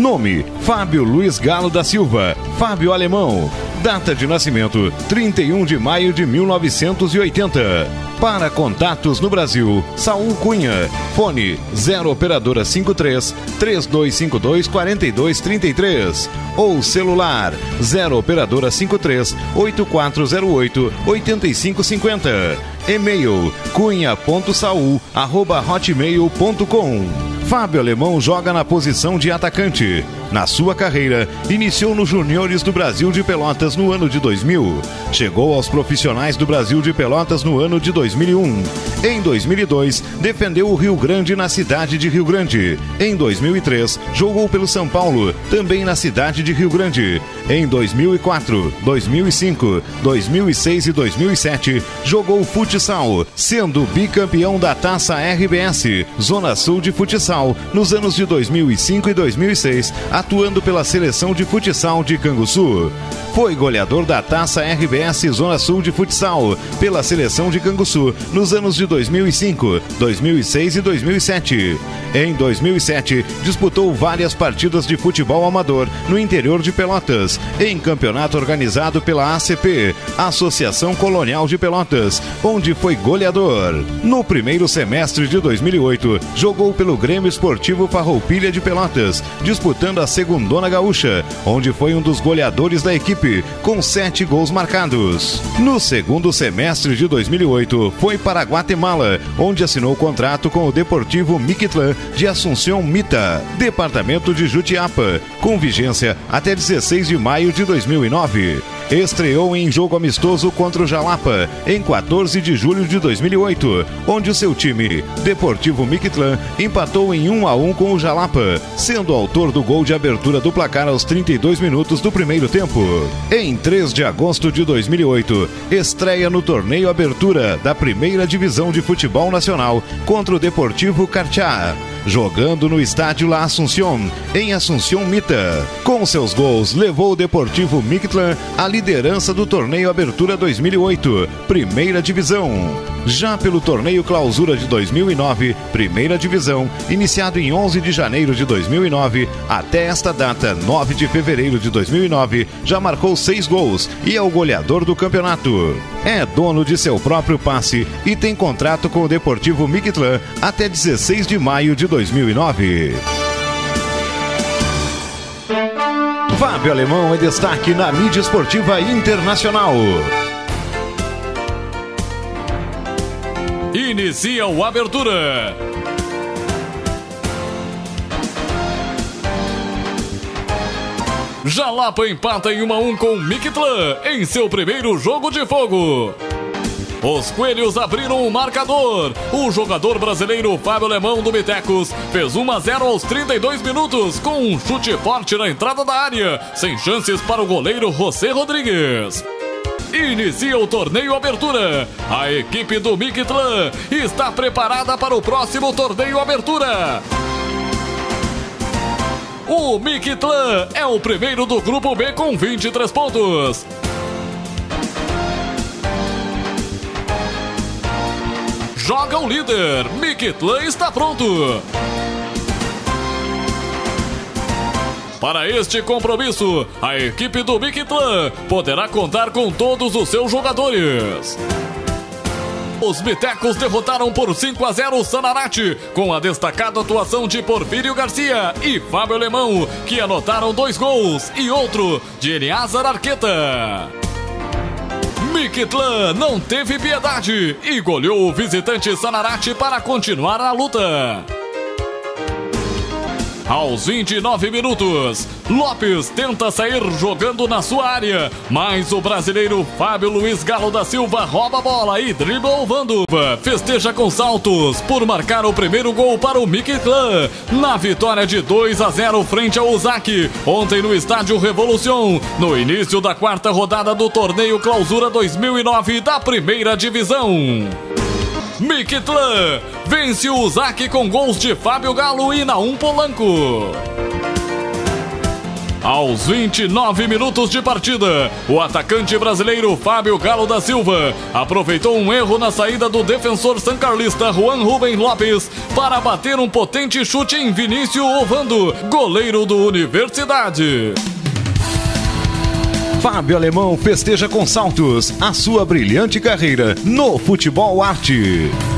Nome: Fábio Luiz Galo da Silva, Fábio Alemão. Data de nascimento: 31 de maio de 1980. Para contatos no Brasil: Saul Cunha. Fone: 0 operadora 53 3252 4233 ou celular: 0 operadora 53 8408 8550. E-mail: cunha.saul@hotmail.com. Fábio Alemão joga na posição de atacante. Na sua carreira, iniciou nos Juniores do Brasil de Pelotas no ano de 2000. Chegou aos profissionais do Brasil de Pelotas no ano de 2001. Em 2002, defendeu o Rio Grande na cidade de Rio Grande. Em 2003, jogou pelo São Paulo, também na cidade de Rio Grande. Em 2004, 2005, 2006 e 2007, jogou futsal, sendo bicampeão da Taça RBS, Zona Sul de Futsal, nos anos de 2005 e 2006, atuando pela seleção de futsal de Canguçu. Foi goleador da Taça RBS Zona Sul de Futsal, pela seleção de Canguçu, nos anos de 2005, 2006 e 2007. Em 2007, disputou várias partidas de futebol amador no interior de Pelotas, em campeonato organizado pela ACP, Associação Colonial de Pelotas, onde foi goleador. No primeiro semestre de 2008, jogou pelo Grêmio Esportivo Farroupilha de Pelotas, disputando a Segundona Gaúcha, onde foi um dos goleadores da equipe, com 7 gols marcados. No segundo semestre de 2008, foi para Guatemala, onde assinou contrato com o Deportivo Miquitlán de Assunción Mita, departamento de Jutiapa, com vigência até 16 de maio de 2009. Estreou em jogo amistoso contra o Jalapa, em 14 de julho de 2008, onde o seu time, Deportivo Miquitlán, empatou em 1-1 com o Jalapa, sendo autor do gol de abertura do placar aos 32 minutos do primeiro tempo. Em 3 de agosto de 2008, estreia no torneio Abertura da Primeira Divisão de Futebol Nacional contra o Deportivo Carchá, jogando no estádio La Asunción, em Assunción Mita. Com seus gols, levou o Deportivo Miquitlán à liderança do torneio Abertura 2008, Primeira Divisão. Já pelo torneio Clausura de 2009, Primeira Divisão, iniciado em 11 de janeiro de 2009, até esta data, 9 de fevereiro de 2009, já marcou 6 gols e é o goleador do campeonato. É dono de seu próprio passe e tem contrato com o Deportivo Miquitlán até 16 de maio de 2009. Fábio Alemão é destaque na mídia esportiva internacional. Inicia o Abertura. Jalapa empata em 1-1 com Miquitlán em seu primeiro jogo de fogo. Os coelhos abriram o marcador. O jogador brasileiro Fábio Alemão do Mitecos fez 1-0 aos 32 minutos com um chute forte na entrada da área, sem chances para o goleiro José Rodrigues. Inicia o torneio Abertura. A equipe do Miquitlán está preparada para o próximo torneio Abertura. O Miquitlán é o primeiro do grupo B com 23 pontos. Joga o líder. Miquitlán está pronto. Para este compromisso, a equipe do Miquitlán poderá contar com todos os seus jogadores. Os Mitecos derrotaram por 5-0 o Sanarate, com a destacada atuação de Porfírio Garcia e Fábio Alemão, que anotaram 2 gols, e outro de Eliazar Arqueta. Miquitlán não teve piedade e goleou o visitante Sanarate para continuar a luta. Aos 29 minutos, Lopes tenta sair jogando na sua área, mas o brasileiro Fábio Luiz Galo da Silva rouba a bola e dribla o Vanduva. Festeja com saltos por marcar o primeiro gol para o Miquitlán na vitória de 2-0 frente ao Uzak, ontem no estádio Revolução, no início da 4ª rodada do torneio Clausura 2009 da Primeira Divisão. Miquitlán vence o Uzak com gols de Fábio Galo e Naum Polanco. Ao Aos 29 minutos de partida, o atacante brasileiro Fábio Galo da Silva aproveitou um erro na saída do defensor sancarlista Juan Rubem Lopes para bater um potente chute em Vinícius Ovando, goleiro do Universidade. Fábio Alemão festeja com saltos a sua brilhante carreira no futebol arte.